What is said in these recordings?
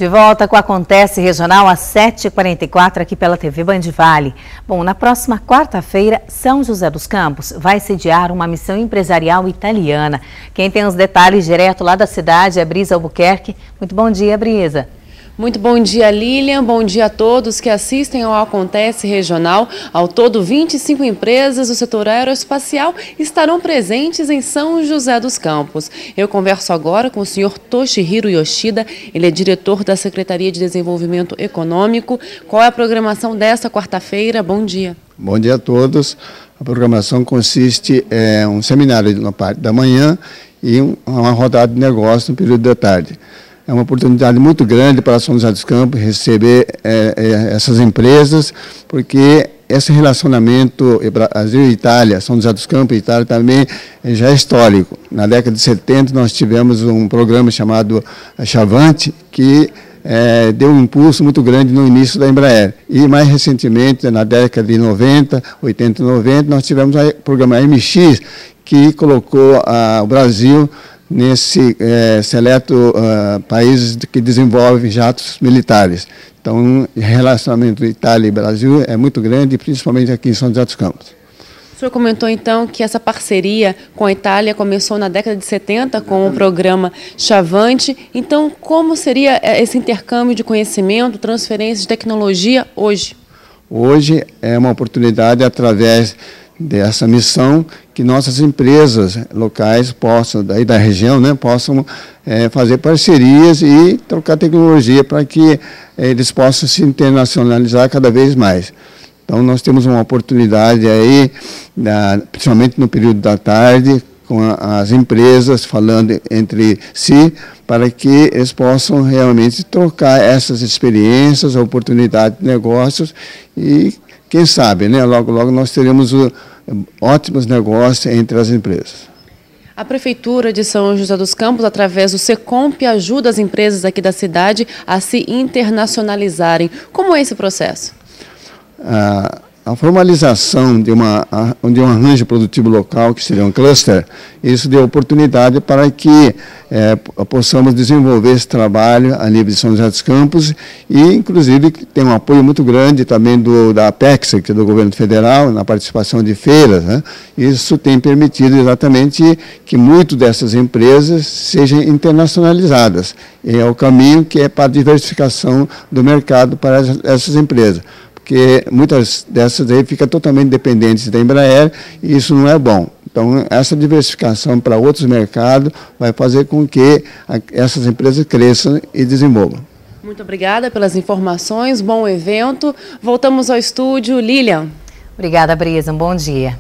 De volta com o Acontece Regional às 7h44 aqui pela TV Band Vale. Bom, na próxima quarta-feira, São José dos Campos vai sediar uma missão empresarial italiana. Quem tem os detalhes direto lá da cidade é Brisa Albuquerque. Muito bom dia, Brisa. Muito bom dia, Lilian. Bom dia a todos que assistem ao Acontece Regional. Ao todo, 25 empresas do setor aeroespacial estarão presentes em São José dos Campos. Eu converso agora com o senhor Toshihiro Yoshida. Ele é diretor da Secretaria de Desenvolvimento Econômico. Qual é a programação desta quarta-feira? Bom dia. Bom dia a todos. A programação consiste em um seminário na parte da manhã e uma rodada de negócio no período da tarde. É uma oportunidade muito grande para São José dos Campos receber essas empresas, porque esse relacionamento Brasil e Itália, São José dos Campos e Itália também já é histórico. Na década de 70 nós tivemos um programa chamado Chavante, que deu um impulso muito grande no início da Embraer. E mais recentemente, na década de 90, 80 e 90, nós tivemos o programa MX, que colocou o Brasil nesse seleto países que desenvolvem jatos militares. Então, o relacionamento Itália e Brasil é muito grande, principalmente aqui em São José dos Campos. O senhor comentou, então, que essa parceria com a Itália começou na década de 70 com o programa Chavante. Então, como seria esse intercâmbio de conhecimento, transferência de tecnologia hoje? Hoje é uma oportunidade, através dessa missão, que nossas empresas locais possam, daí da região, possam fazer parcerias e trocar tecnologia para que eles possam se internacionalizar cada vez mais. Então, nós temos uma oportunidade aí, principalmente no período da tarde, com as empresas falando entre si, para que eles possam realmente trocar essas experiências, oportunidades de negócios e, quem sabe, logo, logo nós teremos ótimos negócios entre as empresas. A Prefeitura de São José dos Campos, através do SECOMP, ajuda as empresas aqui da cidade a se internacionalizarem. Como é esse processo? A formalização de um arranjo produtivo local, que seria um cluster, isso deu oportunidade para que possamos desenvolver esse trabalho a nível de São José dos Campos e, inclusive, tem um apoio muito grande também da Apex, que é do governo federal, na participação de feiras. Isso tem permitido exatamente que muitas dessas empresas sejam internacionalizadas. E é o caminho que é para a diversificação do mercado para essas empresas, porque muitas dessas aí ficam totalmente dependentes da Embraer e isso não é bom. Então, essa diversificação para outros mercados vai fazer com que essas empresas cresçam e desenvolvam. Muito obrigada pelas informações, bom evento. Voltamos ao estúdio. Lilian. Obrigada, Brisa. Um bom dia.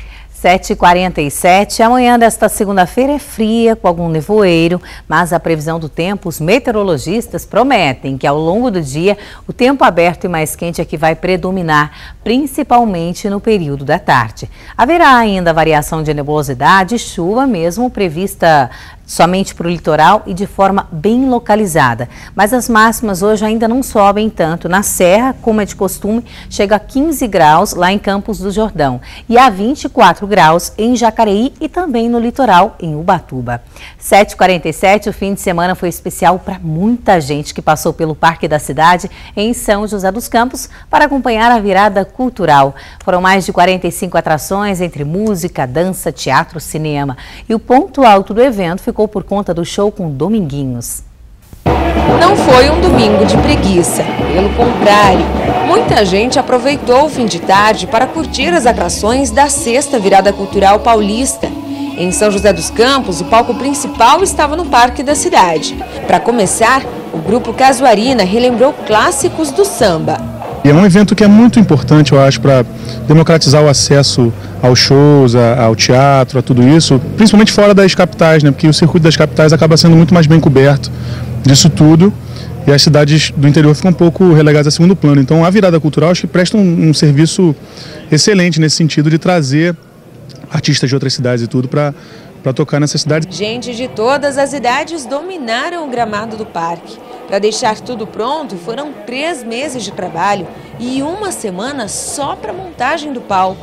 7h47, amanhã desta segunda-feira é fria, com algum nevoeiro, mas a previsão do tempo, os meteorologistas prometem que ao longo do dia o tempo aberto e mais quente é que vai predominar, principalmente no período da tarde. Haverá ainda variação de nebulosidade e chuva mesmo prevista somente para o litoral e de forma bem localizada. Mas as máximas hoje ainda não sobem tanto. Na Serra, como é de costume, chega a 15 graus lá em Campos do Jordão e a 24 graus em Jacareí e também no litoral em Ubatuba. 7h47, o fim de semana foi especial para muita gente que passou pelo Parque da Cidade em São José dos Campos para acompanhar a virada cultural. Foram mais de 45 atrações entre música, dança, teatro, cinema. E o ponto alto do evento ficou por conta do show com Dominguinhos. Não foi um domingo de preguiça, pelo contrário. Muita gente aproveitou o fim de tarde para curtir as atrações da Sexta Virada Cultural Paulista. Em São José dos Campos, o palco principal estava no Parque da Cidade. Para começar, o grupo Casuarina relembrou clássicos do samba. É um evento que é muito importante, eu acho, para democratizar o acesso aos shows, ao teatro, a tudo isso, principalmente fora das capitais, porque o circuito das capitais acaba sendo muito mais bem coberto disso tudo e as cidades do interior ficam um pouco relegadas a segundo plano. Então, a virada cultural, acho que presta um serviço excelente nesse sentido de trazer artistas de outras cidades e tudo para tocar nessa cidade. Gente de todas as idades dominaram o gramado do parque. Para deixar tudo pronto, foram 3 meses de trabalho e 1 semana só para a montagem do palco.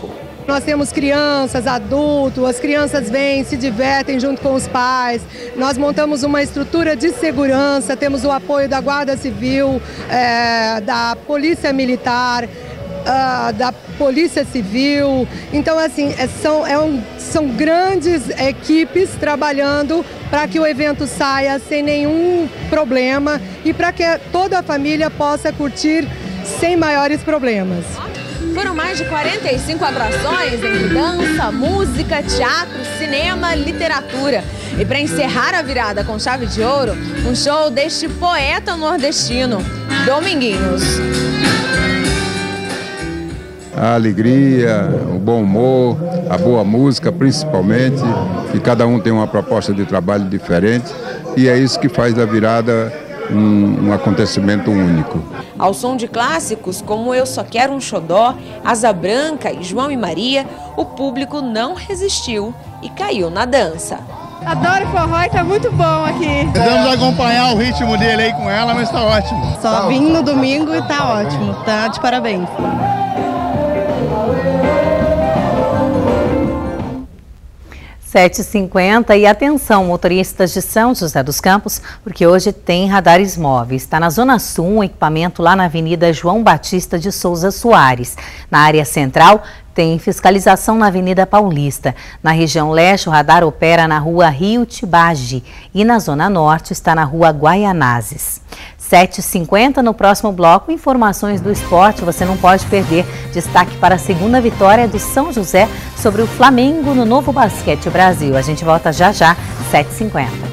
Nós temos crianças, adultos, as crianças vêm, se divertem junto com os pais. Nós montamos uma estrutura de segurança, temos o apoio da Guarda Civil, da Polícia Militar, da Polícia Civil. Então, assim, são grandes equipes trabalhando para que o evento saia sem nenhum problema e para que toda a família possa curtir sem maiores problemas. Foram mais de 45 atrações entre dança, música, teatro, cinema, literatura. E para encerrar a virada com chave de ouro, um show deste poeta nordestino, Dominguinhos. A alegria, o bom humor, a boa música principalmente, e cada um tem uma proposta de trabalho diferente, e é isso que faz da virada um acontecimento único. Ao som de clássicos como Eu Só Quero um Xodó, Asa Branca e João e Maria, o público não resistiu e caiu na dança. Adoro forró e tá muito bom aqui. Tentamos acompanhar o ritmo dele aí com ela, mas tá ótimo. Só vim no domingo e tá ótimo, tá de parabéns. 7h50 e atenção, motoristas de São José dos Campos, porque hoje tem radares móveis. Está na Zona Sul, um equipamento lá na Avenida João Batista de Souza Soares. Na área central, tem fiscalização na Avenida Paulista. Na região leste, o radar opera na rua Rio Tibagi e na Zona Norte está na rua Guaianazes. 7h50, no próximo bloco, informações do esporte, você não pode perder. Destaque para a segunda vitória do São José sobre o Flamengo no Novo Basquete Brasil. A gente volta já já, 7h50.